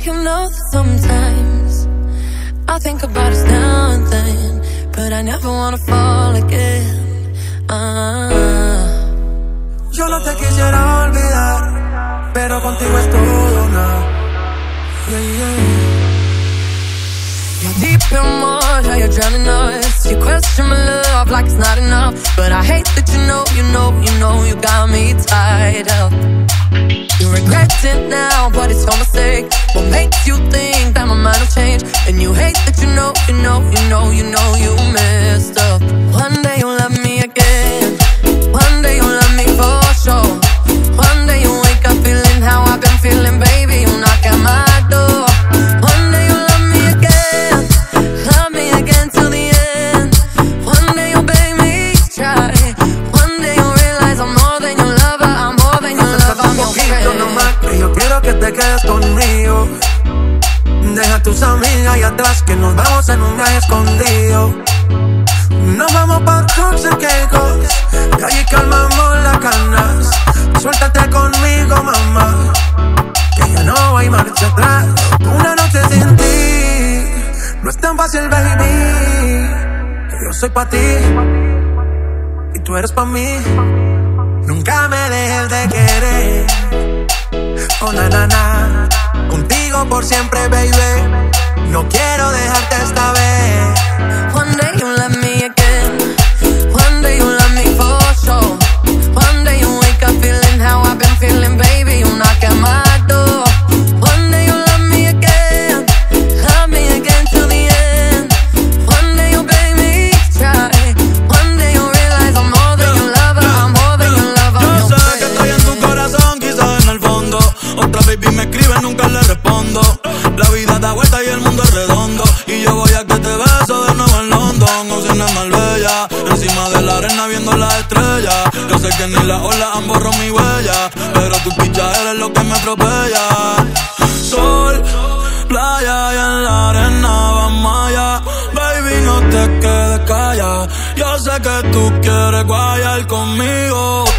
You know that sometimes I think about us now and then, but I never wanna fall again. Yo no te quisiera olvidar, pero contigo es todo nada. You're deep in water, you're drowning us. You question my love like it's not enough, but I hate that you know you got me tied up. You regret it now, but it's your mistake. What makes you think that my mind will change? And you hate that you know you messed up. One day you'll love me again. One day you'll love me for sure. One day you'll wake up feeling how I've been feeling, baby. You'll knock at my door. One day you'll love me again till the end. One day you'll beg me to try. One day you'll realize I'm more than your lover. I'm more than your lover. I'm your friend. Nomás que yo quiero que te quedes conmigo. Deja a tus amigas allá atrás, que nos vamos en un viaje escondido. Nos vamos pa' Turks and Caicos, y allí calmamos las ganas. Suéltate conmigo, mamá, que ya no hay marcha atrás. Una noche sin ti no es tan fácil, baby. Que yo soy pa' ti y tú eres pa' mí. Nunca me dejes de querer. Oh, na, na, na. Contigo por siempre, baby. No quiero dejarte esta vez. One day you'll love me again. One day you'll love me for sure. One day you'll wake up feeling how I've been feeling, baby. You'll knock at my door. One day you'll love me again till the end. One day you'll beg me to try. One day you'll realize I'm more than your lover. I'm more than your lover. Yo sé que estoy en tu corazón, quizás en el fondo. Otra baby me escribe, nunca le respondo. La vida da vuelta y el mundo es redondo. Y yo voy a que te beso de nuevo en London. Oceana Marbella, encima de la arena viendo las estrellas. Yo sé que ni las olas han borrado mi huella, pero tu picha eres lo que me atropella. Sol, playa y en la arena vamos allá. Baby, no te quedes callada. Yo sé que tú quieres guayar conmigo.